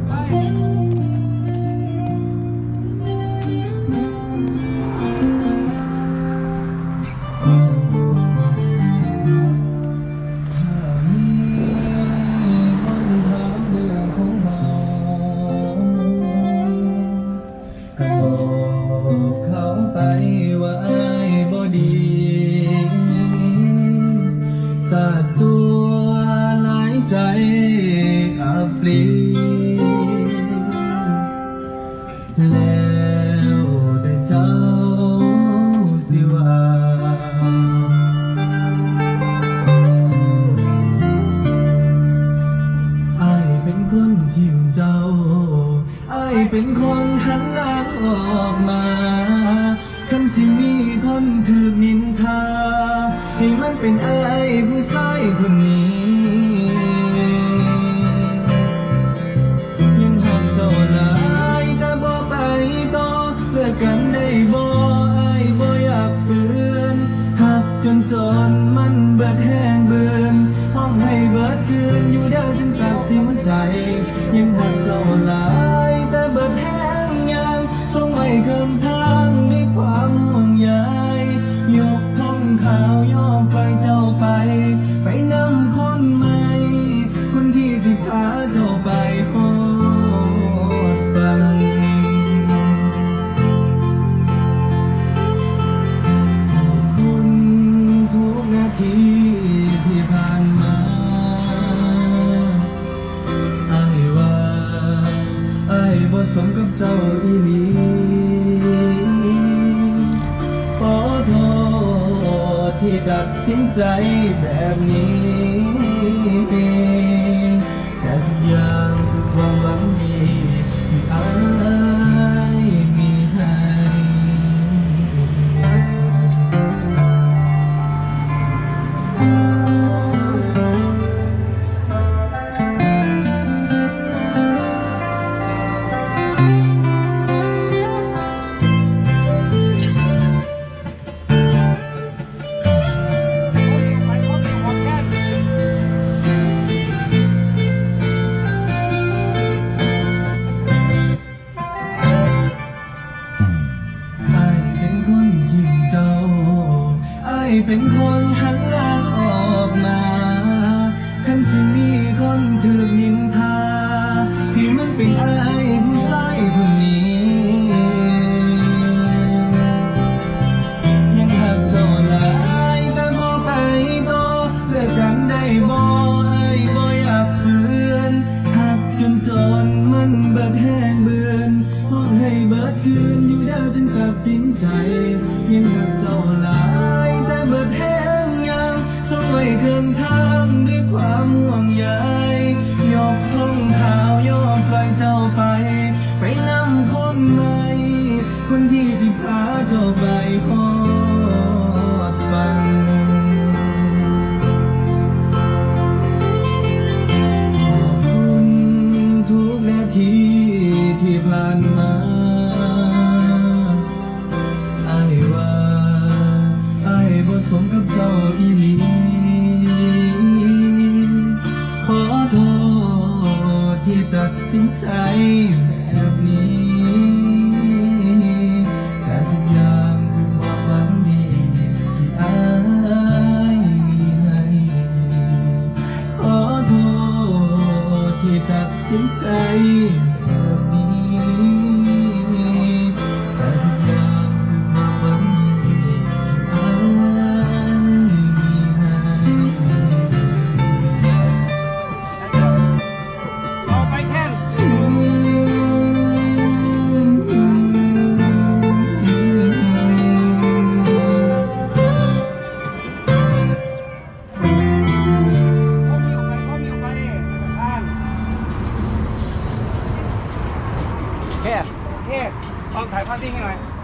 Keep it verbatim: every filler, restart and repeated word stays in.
สาดตัวหลายใจอับปรีแล้วแต่เจ้าสิว่าอ้ายเป็นคนทิ่มเจ้าอ้ายเป็นคนหันหลังออกมาคันที่มีคนถือนินทาให้มันเป็นอ้ายผู้ชายคนนี้ยังหักเจ้าหลายแต่บ่ไปต่อเลิกกันได้บ่อ้ายบ่อยากฝืนหักจนจนมันเบิดแห้งเบินห้องให้เบิดคืนอยู่เด้อจนตัดสินใจยังหักเจ้าหลายแต่เบิดแห้งยังส่งไว้คำทางด้วยความห่วงใยยกท่องขาวยอมปล่อยเจ้าไปไปนำคนใหม่คนที่สิพาเจ้าไปโหดฟังขอบคุณทุกนาทีที่ผ่านมาอ้ายว่าอ้ายบ่สมกับเจ้าอีหลีขอโทษที่ตัดสินใจแบบนี้แต่ทุกอย่างคือความหวังดีที่อ้ายมีให้เป็นคนหันหลังออกมาคันสิมีคนถือนินทาที่มันเป็นอ้ายผู้ชายคนนี้ยังหักเจ้าหลายแต่บ่ไปต่อเลิกกันได้บ่อ้ายบ่อยากฝืนหักจนจนมันเบิดแห้งเบือนห้องให้เบิดคืนอยู่เด้อจนตัดสินใจยังหักเจ้าหลายเบิดแห้งยังส่งไว้เกินทางด้วยความห่วงใยยกท่องขาวยอมปล่อยเจ้าไปไปนำคนใหม่คนที่ที่พาเจ้าไปพอดฟังขอบคุณทุกนาทีที่ผ่านมาอ้ายว่าบ่สมกับเจ้าอีหลีขอโทษที่ตัดสินใจแบบนี้แต่ทุกอย่างคือความหวังดีที่อ้ายมีให้ขอโทษที่ตัดสินใจแบบนี้แต่ทุกอย่างคือความหวังดีแค่แค่ลองถ่ายภาพนิ่งให้หน่อย